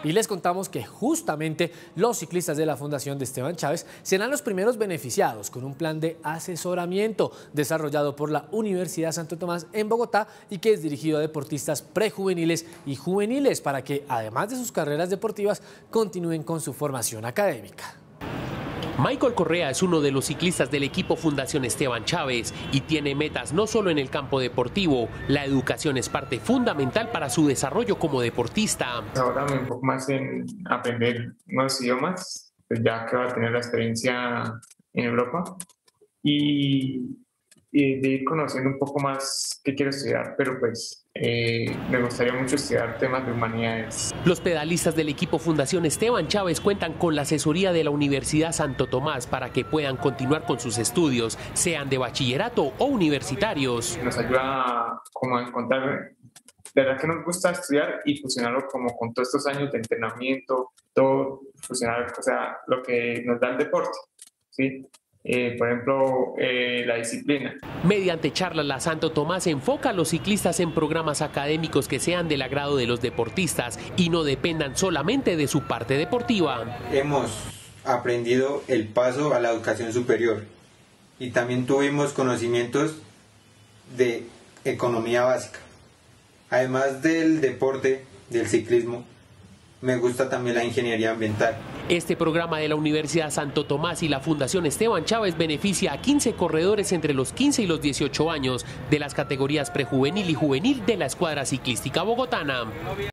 Y les contamos que justamente los ciclistas de la Fundación de Esteban Chávez serán los primeros beneficiados con un plan de asesoramiento desarrollado por la Universidad Santo Tomás en Bogotá y que es dirigido a deportistas prejuveniles y juveniles para que, además de sus carreras deportivas, continúen con su formación académica. Michael Correa es uno de los ciclistas del equipo Fundación Esteban Chávez y tiene metas no solo en el campo deportivo. La educación es parte fundamental para su desarrollo como deportista. Ahora me enfoco más en aprender nuevos idiomas, pues ya que voy a tener la experiencia en Europa y de ir conociendo un poco más qué quiero estudiar, pero pues me gustaría mucho estudiar temas de humanidades. Los pedalistas del equipo Fundación Esteban Chávez cuentan con la asesoría de la Universidad Santo Tomás para que puedan continuar con sus estudios, sean de bachillerato o universitarios. Nos ayuda como a encontrar de verdad que nos gusta estudiar y fusionarlo como con todos estos años de entrenamiento, todo fusionar, o sea, lo que nos da el deporte, ¿sí? Por ejemplo, la disciplina. Mediante charlas, la Santo Tomás enfoca a los ciclistas en programas académicos que sean del agrado de los deportistas y no dependan solamente de su parte deportiva. Hemos aprendido el paso a la educación superior y también tuvimos conocimientos de economía básica. Además del deporte, del ciclismo, me gusta también la ingeniería ambiental. Este programa de la Universidad Santo Tomás y la Fundación Esteban Chávez beneficia a 15 corredores entre los 15 y los 18 años de las categorías prejuvenil y juvenil de la escuadra ciclística bogotana.